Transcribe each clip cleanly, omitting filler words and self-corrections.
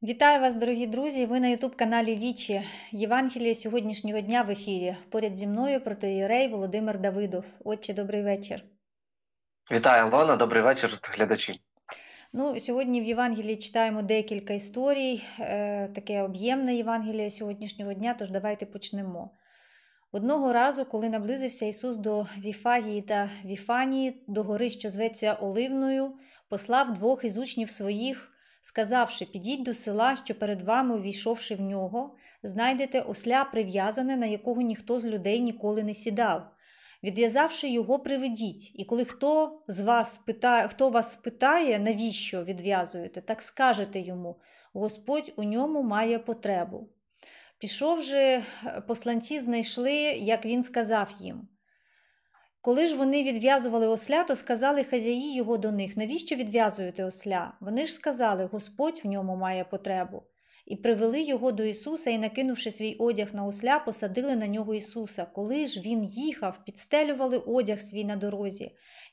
Вітаю вас, дорогі друзі! Ви на YouTube-каналі Вічі. Євангеліє сьогоднішнього дня в ефірі. Поряд зі мною протоієрей Володимир Давидов. Отче, добрий вечір. Вітаю, Алона, добрий вечір, глядачі. Сьогодні в Євангелії читаємо декілька історій, таке об'ємне Євангеліє сьогоднішнього дня, тож давайте почнемо. Одного разу, коли наблизився Ісус до Віфагії та Віфанії, до гори, що зветься Оливною, послав двох із учнів своїх, сказавши: «Підіть до села, що перед вами, увійшовши в нього, знайдете осля прив'язане, на якого ніхто з людей ніколи не сідав. Відв'язавши його, приведіть, і коли хто вас спитає, навіщо відв'язуєте, так скажете йому: Господь у ньому має потребу». Пішов же, посланці знайшли, як він сказав їм. Коли ж вони відв'язували осля, то сказали хазяї його до них: «Навіщо відв'язуєте осля?» Вони ж сказали: «Господь в ньому має потребу». І привели його до Ісуса, і, накинувши свій одяг на осля, посадили на нього Ісуса. Коли ж він їхав, підстелювали одяг свій на дорозі.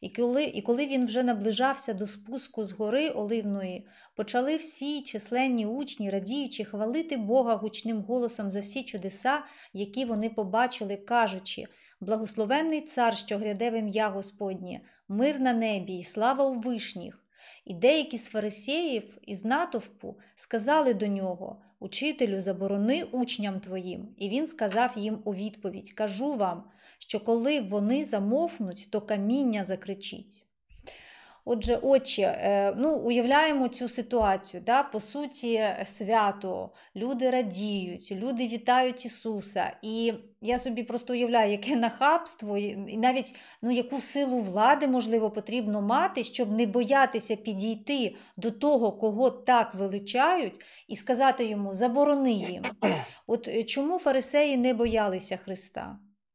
І коли він вже наближався до спуску з гори Оливної, почали всі численні учні, радіючи, хвалити Бога гучним голосом за всі чудеса, які вони побачили, кажучи: «Благословенний цар, що гряде в ім'я Господнє, мир на небі і слава у вишніх». І деякі з фарисеїв із натовпу сказали до нього: «Учителю, заборони учням твоїм». І він сказав їм у відповідь: «Кажу вам, що коли вони замовкнуть, то каміння закричить». Отже, отче, уявляємо цю ситуацію. По суті, свято, люди радіють, люди вітають Ісуса. І я собі просто уявляю, яке нахабство, і навіть яку силу влади, можливо, потрібно мати, щоб не боятися підійти до того, кого так величають, і сказати йому: «Заборони їм». От чому фарисеї не боялися Христа?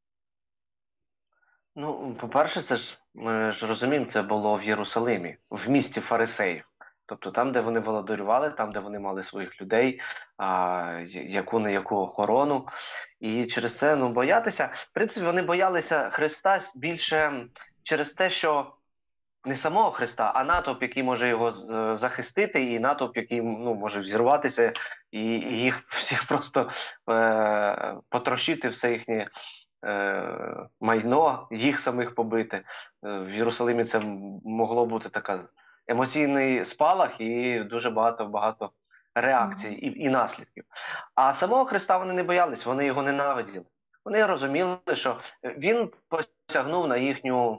По-перше, ми ж розуміємо, це було в Єрусалимі, в місті фарисеїв. Тобто там, де вони володарювали, там, де вони мали своїх людей, яку-не-яку охорону. І через це боятися. В принципі, вони боялися Христа більше через те, що не самого Христа, а натовп, який може його захистити, і натовп, який може взірватися, і їх всіх просто потрощити, все їхнє майно, їх самих побити. В Єрусалимі це могло бути такий емоційний спалах і дуже багато реакцій і наслідків. А самого Христа вони не боялись, вони його ненавиділи. Вони розуміли, що він посягнув на їхню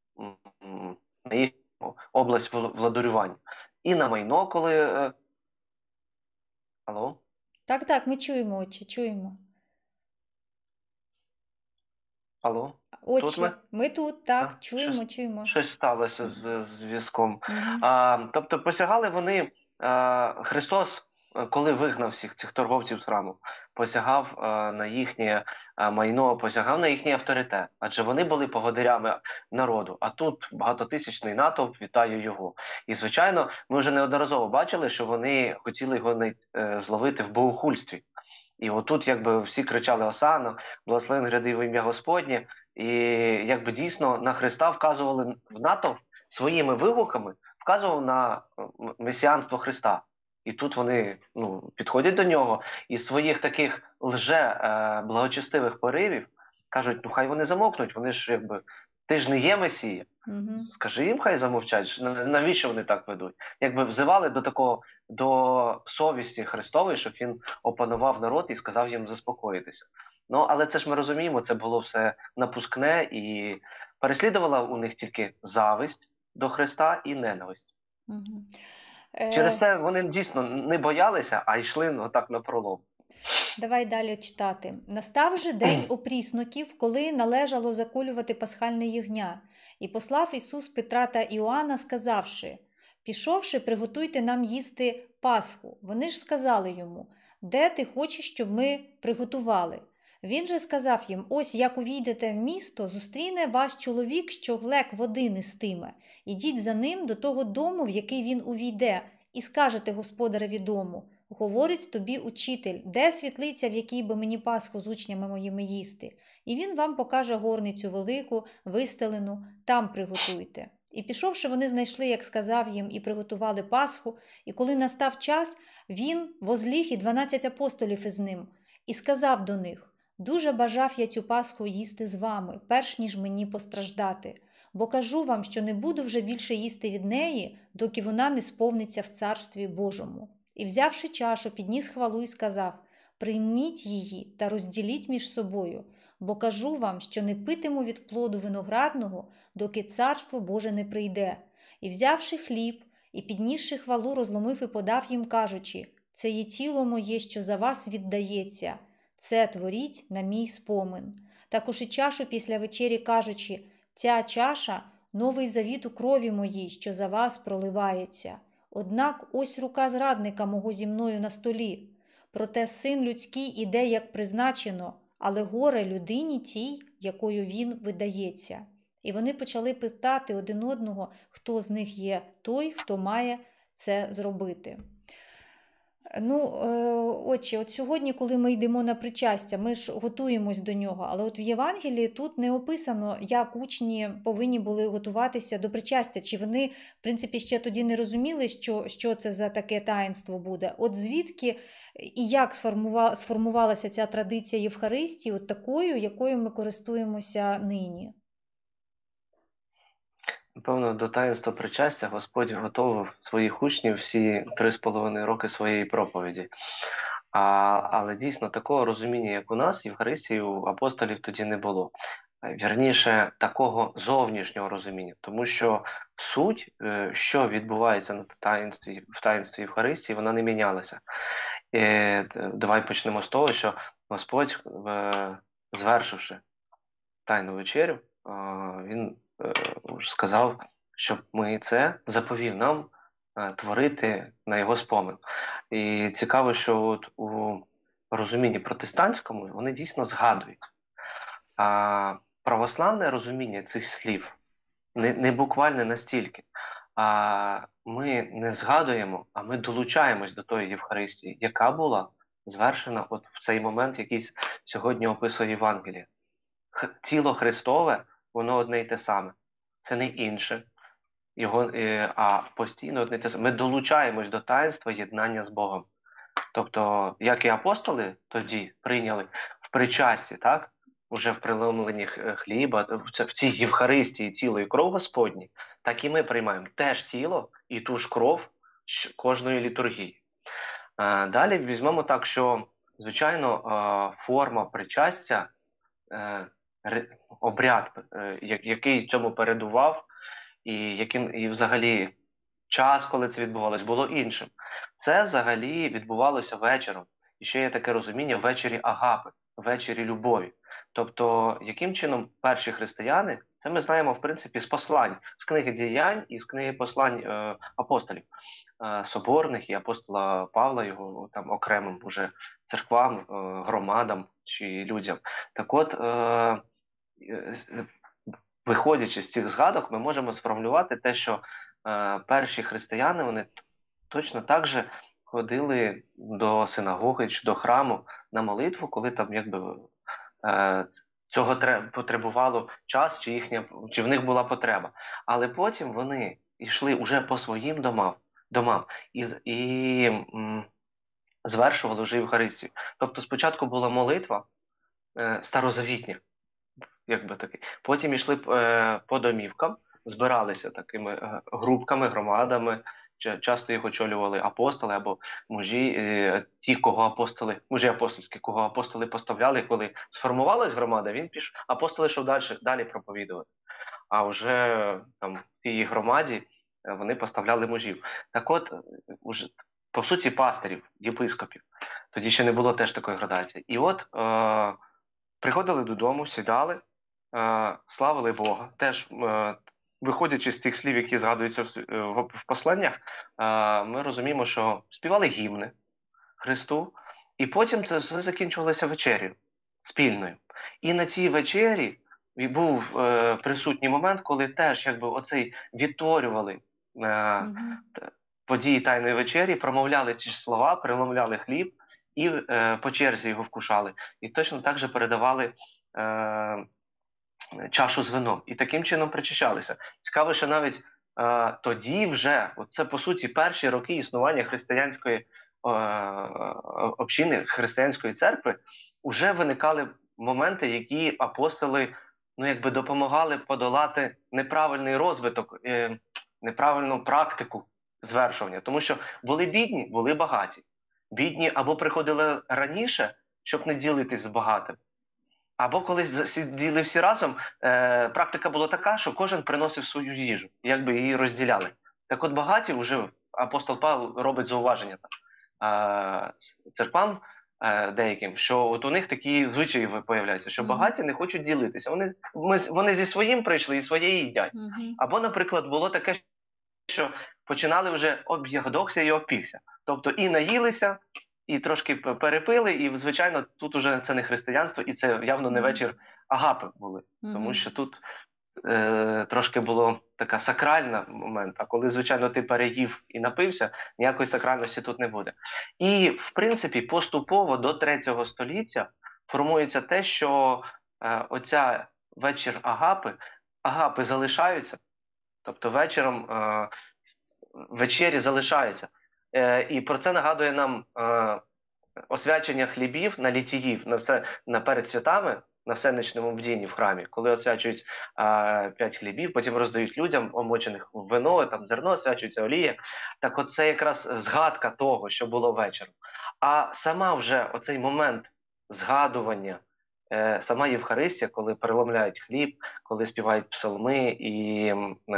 область владарювання. І на майно, коли... Алло? Так, ми чуємо, отче, чуємо. Алло? Отче, ми тут, так, чуємо. Щось сталося з зв'язком. Тобто посягали вони, Христос, коли вигнав всіх цих торговців з храму, посягав на їхнє майно, посягав на їхній авторитет. Адже вони були поводирями народу, а тут багатотисячний натовп вітає його. І, звичайно, ми вже неодноразово бачили, що вони хотіли його зловити в богохульстві. І отут всі кричали «Осанна», «Благословен гряди в ім'я Господнє», і дійсно на Христа вказували в натовп своїми вигуками, вказували на месіанство Христа. І тут вони підходять до нього і своїх таких благочестивих поривів кажуть: хай вони замовкнуть, вони ж ти ж не є Месія. Скажи їм, хай замовчать, навіщо вони так ведуть? Взивали до совісті Христової, щоб він опанував народ і сказав їм заспокоїтися. Але це ж ми розуміємо, це було все напускне, і переслідувала у них тільки зависть до Христа і ненависть. Через це вони дійсно не боялися, а йшли отак напролом. Давай далі читати. «Настав же день опрісноків, коли належало заколювати пасхальне ягня. І послав Ісус Петра та Іоанна, сказавши: пішовши, приготуйте нам їсти Пасху. Вони ж сказали йому: де ти хочеш, щоб ми приготували? Він же сказав їм: ось як увійдете в місто, зустріне вас чоловік, що глек води нестиме. Ідіть за ним до того дому, в який він увійде, і скажете господареві дому: говорить тобі учитель, де світлиця, в якій би мені Пасху з учнями моїми їсти? І він вам покаже горницю велику, вистелену, там приготуйте. І пішовши, вони знайшли, як сказав їм, і приготували Пасху, і коли настав час, він возліг і 12 апостолів із ним, і сказав до них: «Дуже бажав я цю Пасху їсти з вами, перш ніж мені постраждати, бо кажу вам, що не буду вже більше їсти від неї, доки вона не сповниться в Царстві Божому». І, взявши чашу, підніс хвалу і сказав: «Прийміть її та розділіть між собою, бо кажу вам, що не питиму від плоду виноградного, доки Царство Боже не прийде». І, взявши хліб, і піднісши хвалу, розломив і подав їм, кажучи: «Це є тіло моє, що за вас віддається. Це творіть на мій спомин». Також і чашу після вечері, кажучи: «Ця чаша – новий завіт у крові моїй, що за вас проливається. Однак ось рука зрадника мого зі мною на столі. Проте Син людський іде, як призначено, але горе людині тій, якою він видається». І вони почали питати один одного, хто з них є той, хто має це зробити. Отче, от сьогодні, коли ми йдемо на причастя, ми ж готуємось до нього, але от в Євангелії тут не описано, як учні повинні були готуватися до причастя, чи вони, в принципі, ще тоді не розуміли, що це за таке таїнство буде. От звідки і як сформувалася ця традиція Євхаристії, от такою, якою ми користуємося нині? Напевно, до таїнства причастя Господь готував своїх учнів всі 3,5 роки своєї проповіді. Але дійсно такого розуміння, як у нас, Євхаристії у апостолів тоді не було. Вірніше, такого зовнішнього розуміння. Тому що суть, що відбувається в таїнстві Євхаристії, вона не мінялася. Давай почнемо з того, що Господь, звершивши Тайну вечерю, Він сказав, щоб ми це заповів нам творити на його спомин. І цікаво, що от у розумінні протестантському вони дійсно згадують. А православне розуміння цих слів не буквально настільки. Ми не згадуємо, а ми долучаємось до тої Євхаристії, яка була звершена от в цей момент, який сьогодні описує Євангеліє. Тіло Христове, воно одне й те саме. Це не інше. А постійно одне й те саме. Ми долучаємось до таїнства єднання з Богом. Тобто, як і апостоли тоді прийняли в причасті, так? Уже в преломленні хліба, в цій Євхаристії тіло і кров Господні, так і ми приймаємо теж тіло і ту ж кров кожної літургії. Далі візьмемо так, що, звичайно, форма причастя, обряд, який цьому передував, і взагалі час, коли це відбувалось, було іншим. Це взагалі відбувалося вечором. І ще є таке розуміння ввечері агапи, ввечері любові. Тобто, яким чином перші християни, це ми знаємо, в принципі, з послань, з книги Діянь і з книги послань апостолів, соборних і апостола Павла, його там окремим уже церквам, громадам чи людям. Так от, виходячи з цих згадок, ми можемо сформулювати те, що перші християни, вони точно так же ходили до синагоги чи до храму на молитву, коли там цього потребувало час, чи в них була потреба. Але потім вони йшли уже по своїм домам і звершували вже Євхаристію. Тобто спочатку була молитва старозавітня, потім йшли по домівкам, збиралися такими групками, громадами, часто їх очолювали апостоли або мужі, мужі апостольські, кого апостоли поставляли, коли сформувалась громада, апостоли йшов далі проповідувати. А вже там в тій громаді вони поставляли мужів. Так от, по суті, пастирів, єпископів. Тоді ще не було теж такої градації. І от приходили додому, сідали, славили Бога. Теж, виходячи з тих слів, які згадуються в посланнях, ми розуміємо, що співали гімни Христу, і потім це все закінчувалося вечерю спільною. І на цій вечері був присутній момент, коли теж оцей відтворювали події Тайної вечері, промовляли ці ж слова, преломляли хліб і по черзі його вкушали. І точно так же передавали чашу з вином і таким чином причащалися. Цікаво, що навіть тоді вже, це по суті перші роки існування християнської общини, християнської церкви, вже виникали моменти, які апостоли допомагали подолати неправильний розвиток, неправильну практику звершування. Тому що були бідні, були багаті. Бідні або приходили раніше, щоб не ділитись з багатим, або коли сиділи всі разом, практика була така, що кожен приносив свою їжу, якби її розділяли. Так от багаті, вже апостол Павло робить зауваження церквам деяким, що от у них такі звичаї появляються, що багаті не хочуть ділитися. Вони зі своїм прийшли і своє їдять. Або, наприклад, було таке, що починали вже об'єдокся і опікся. Тобто і наїлися, і трошки перепили, і, звичайно, тут уже це не християнство, і це явно не вечір агапи були. Тому що тут трошки було така сакральна момент, а коли, звичайно, ти переїв і напився, ніякої сакральності тут не буде. І, в принципі, поступово до 3 століття формується те, що оця вечір агапи залишаються, тобто вечором вечері залишаються. І про це нагадує нам освячення хлібів на літіїв, перед святами, на всеничному бдінні в храмі, коли освячують 5 хлібів, потім роздають людям, омочених в вино, там зерно освячується, олія. Так от це якраз згадка того, що було вечором. А сама вже оцей момент згадування, сама Євхаристія, коли переломляють хліб, коли співають псалми і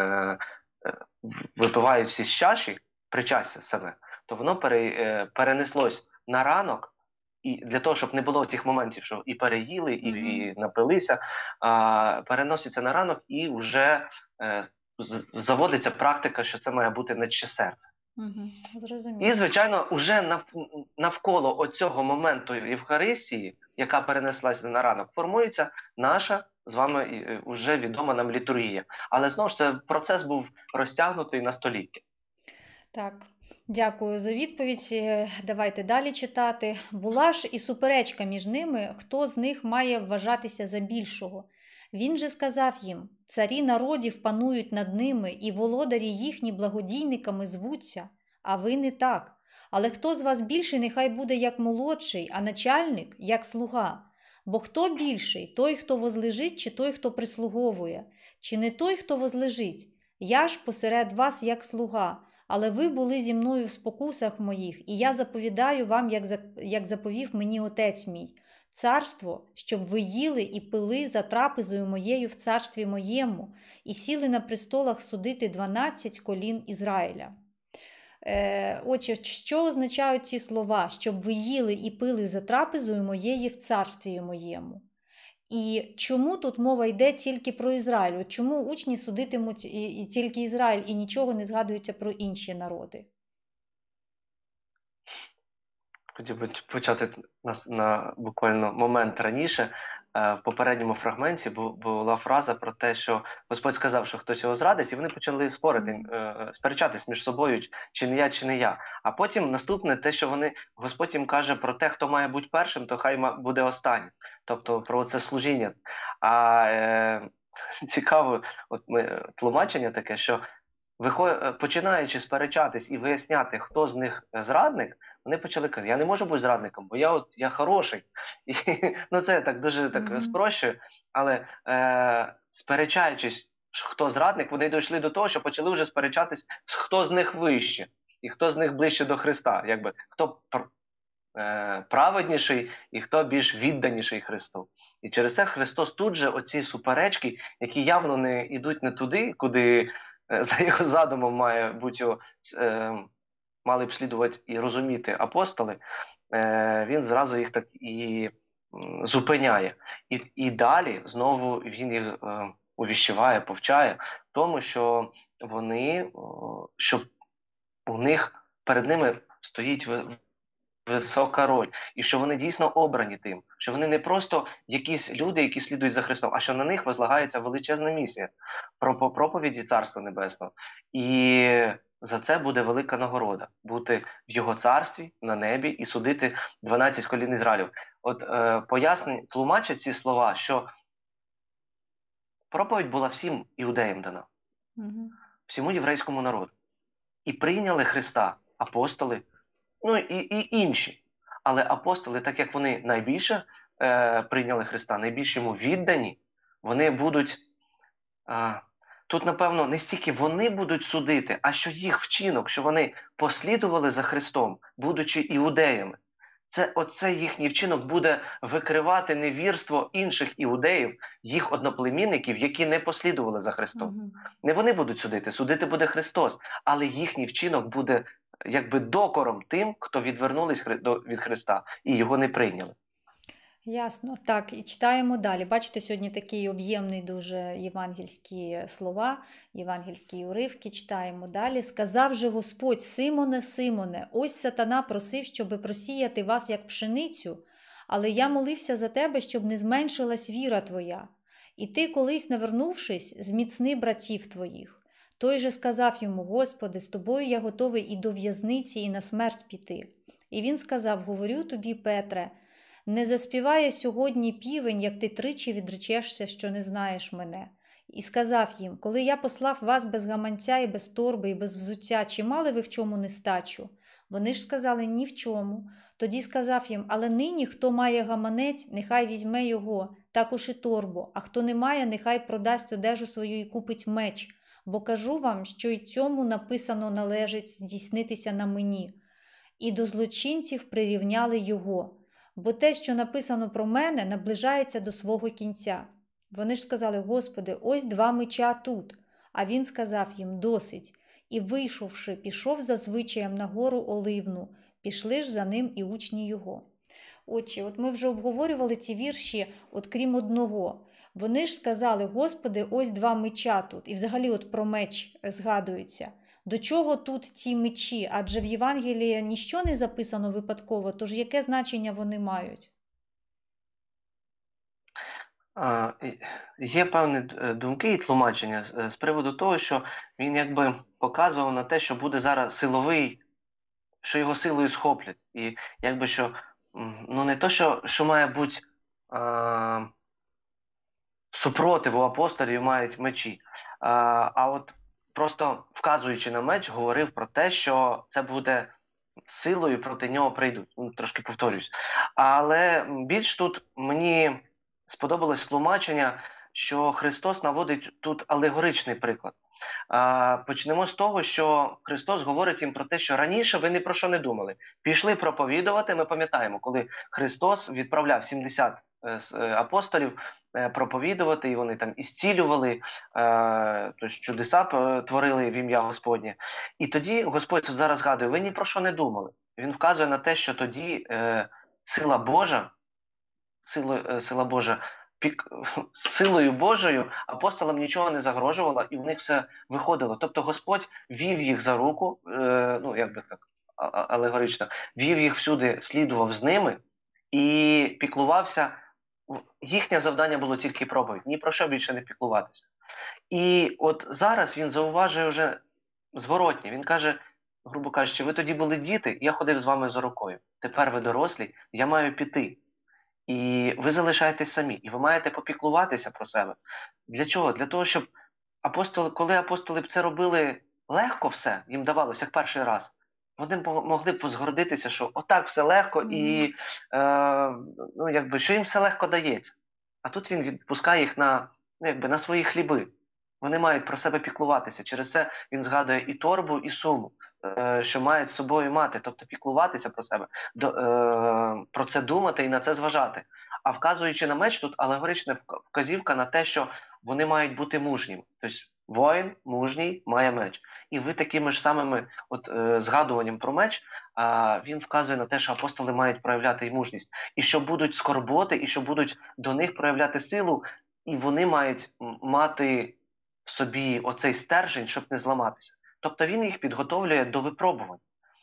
випивають всі з чаші, причастя саме, то воно перенеслось на ранок, і для того, щоб не було цих моментів, що і переїли, і напилися, переноситься на ранок, і вже заводиться практика, що це має бути нечче серце. Зрозуміло. І, звичайно, вже навколо оцього моменту Євхаристії, яка перенеслася на ранок, формується наша з вами вже відома нам літургія. Але, знову ж, це процес був розтягнутий на століття. Так, дякую за відповідь. Давайте далі читати. Була ж і суперечка між ними, хто з них має вважатися за більшого. Він же сказав їм: царі народів панують над ними, і володарі їхні благодійниками звуться, а ви не так. Але хто з вас більший, нехай буде як молодший, а начальник – як слуга. Бо хто більший? Той, хто возлежить, чи той, хто прислуговує? Чи не той, хто возлежить? Я ж посеред вас як слуга. Але ви були зі мною в спокусах моїх, і я заповідаю вам, як заповів мені Отець мій. Царство, щоб ви їли і пили за трапезою моєю в царстві моєму, і сіли на престолах судити 12 колін Ізраїля. Отже, що означають ці слова? Щоб ви їли і пили за трапезою моєї в царстві моєму. І чому тут мова йде тільки про Ізраїль? От чому учні судитимуть тільки Ізраїль і нічого не згадується про інші народи? Хотів би почати на буквально момент раніше. В попередньому фрагменті була фраза про те, що Господь сказав, що хтось його зрадить, і вони почали спорити, сперечатись між собою, чи не я, чи не я. А потім наступне те, що Господь їм каже про те, хто має бути першим, то хай буде останнім. Тобто про це служіння. Цікаво тлумачення таке, що починаючи сперечатись і виясняти, хто з них зрадник, вони почали казати: я не можу бути зрадником, бо я хороший. І, це так дуже спрощує, але сперечаючись, хто зрадник, вони дійшли до того, що почали вже сперечатись, хто з них вище і хто з них ближче до Христа, хто праведніший і хто більш відданіший Христу. І через це Христос тут же оці суперечки, які явно не йдуть не туди, куди за його задумом мали б слідувати і розуміти апостоли, він зразу їх так і зупиняє. І далі знову він їх увіщеває, повчає тому, що перед ними стоїть висока роль, і що вони дійсно обрані тим, що вони не просто якісь люди, які слідують за Христом, а що на них возлагається величезна місія по проповіді Царства Небесного. І за це буде велика нагорода – бути в Його царстві, на небі і судити 12 колін Ізраїлів. Тлумачать ці слова, що проповідь була всім іудеям дана, всьому єврейському народу. І прийняли Христа апостоли, ну і інші. Але апостоли, так як вони найбільше прийняли Христа, найбільш йому віддані, вони будуть, тут, напевно, не стільки вони будуть судити, а що їх вчинок, що вони послідували за Христом, будучи іудеями. Оце їхній вчинок буде викривати невірство інших іудеїв, їх одноплемінників, які не послідували за Христом. Не вони будуть судити, судити буде Христос, але їхній вчинок буде якби докором тим, хто відвернулись від Христа і його не прийняли. Ясно. Так, і читаємо далі. Бачите, сьогодні такий об'ємний дуже євангельські слова, євангельські уривки. Читаємо далі. «Сказав же Господь: Симоне, Симоне, ось сатана просив, щоби просіяти вас, як пшеницю, але я молився за тебе, щоб не зменшилась віра твоя. І ти, колись навернувшись, зміцни братів твоїх. Той же сказав йому: Господи, з тобою я готовий і до в'язниці, і на смерть піти. І він сказав: Говорю тобі, Петре, не заспіває сьогодні півень, як ти тричі відречешся, що не знаєш мене. І сказав їм: Коли я послав вас без гаманця і без торби, і без взуття, чи мали ви в чому нестачу? Вони ж сказали: ні в чому. Тоді сказав їм: Але нині, хто має гаманець, нехай візьме його, також і торбу, а хто не має, нехай продасть одежу свою і купить меч. Бо кажу вам, що й цьому написано належить здійснитися на мені. І до злочинців прирівняли його. Бо те, що написано про мене, наближається до свого кінця. Вони ж сказали: Господи, ось 2 меча тут. А він сказав їм: Досить. І, вийшовши, пішов за звичаєм на гору Оливну. Пішли ж за ним і учні його. Отже, от ми вже обговорювали ці вірші, от крім одного. Вони ж сказали: Господи, ось 2 меча тут. І взагалі от про меч згадується. До чого тут ці мечі? Адже в Євангелії ніщо не записано випадково, тож яке значення вони мають? Є певні думки і тлумачення з приводу того, що він якби показував на те, що буде зараз силовий, що його силою схоплять. І якби що, ну не то, що має бути супротив у апостолів мають мечі, а от просто вказуючи на меч, говорив про те, що це буде силою, проти нього прийдуть. Трошки повторюсь. Але більш тут мені сподобалось тлумачення, що Христос наводить тут алегоричний приклад. Почнемо з того, що Христос говорить їм про те, що раніше ви ні про що не думали. Пішли проповідувати, ми пам'ятаємо, коли Христос відправляв 70 апостолів проповідувати, і вони там ісцілювали, тобто чудеса творили в ім'я Господнє. І тоді Господь зараз згадує: ви ні про що не думали. Він вказує на те, що тоді сила Божа, силою Божою апостолам нічого не загрожувало, і в них все виходило. Тобто Господь вів їх за руку, ну як би так алегорично, вів їх всюди, слідував з ними і піклувався. Їхнє завдання було тільки проповідь, ні про що більше не піклуватися. І от зараз він зауважує вже зворотнє. Він каже, грубо кажучи: ви тоді були діти, я ходив з вами за рукою. Тепер ви дорослі, я маю піти. І ви залишаєтесь самі. І ви маєте попіклуватися про себе. Для чого? Для того, щоб коли апостоли б це робили легко все, їм давалося, як перший раз, вони могли б згордитися, що отак все легко і ну, якби, що їм все легко дається. А тут він відпускає їх на, ну, якби, на свої хліби. Вони мають про себе піклуватися. Через це він згадує і торбу, і суму, що мають з собою мати. Тобто піклуватися про себе, про це думати і на це зважати. А вказуючи на меч, тут алегорична вказівка на те, що вони мають бути мужніми. Тобто воїн мужній має меч. І ви такими ж самими згадуванням про меч, він вказує на те, що апостоли мають проявляти і мужність. І що будуть скорботи, і що будуть до них проявляти силу, і вони мають мати в собі оцей стержень, щоб не зламатися. Тобто він їх підготовлює до випробувань.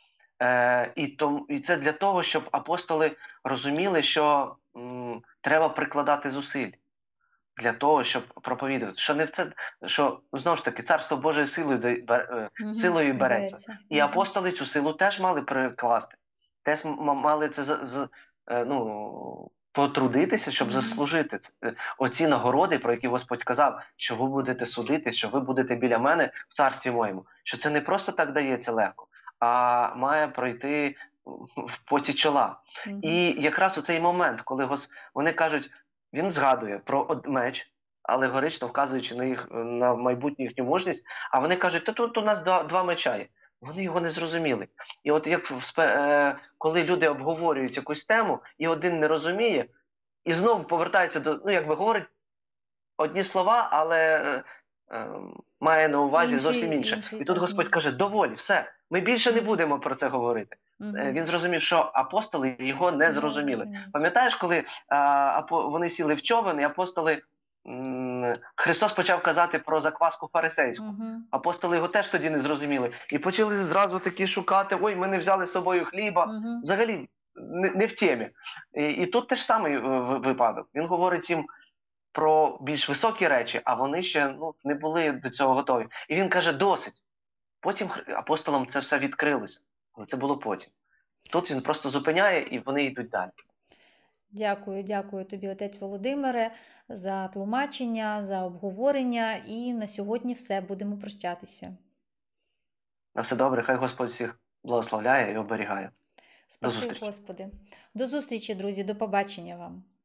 І це для того, щоб апостоли розуміли, що треба прикладати зусиль для того, щоб проповідувати. Що знову ж таки, Царство Боже силою береться. І апостоли цю силу теж мали прикласти. Теж мали це потрудитися, щоб заслужити оці нагороди, про які Господь казав, що ви будете судити, що ви будете біля мене в царстві моєму. Що це не просто так дається легко, а має пройти в поті чола. І якраз у цей момент, коли вони кажуть, він згадує про меч, алегорично вказуючи на майбутню їхню мужність, а вони кажуть, та тут у нас два меча є. Вони його не зрозуміли. І от коли люди обговорюють якусь тему, і один не розуміє, і знову повертається говорить одні слова, але має на увазі зовсім інше. І тут Господь каже, доволі, все, ми більше не будемо про це говорити. Він зрозумів, що апостоли його не зрозуміли. Пам'ятаєш, коли вони сіли в човен, і апостоли, Христос почав казати про закваску фарисейську. Апостоли його теж тоді не зрозуміли. І почали зразу такі шукати, ой, ми не взяли з собою хліба. Взагалі, не в темі. І тут теж самий випадок. Він говорить їм про більш високі речі, а вони ще не були до цього готові. І він каже, досить. Потім апостолам це все відкрилося. Але це було потім. Тут він просто зупиняє, і вони йдуть далі. Дякую тобі, отець Володимире, за тлумачення, за обговорення. І на сьогодні все, будемо прощатися. На все добре, хай Господь всіх благословляє і оберігає. Спасибі, Господи. До зустрічі, друзі, до побачення вам.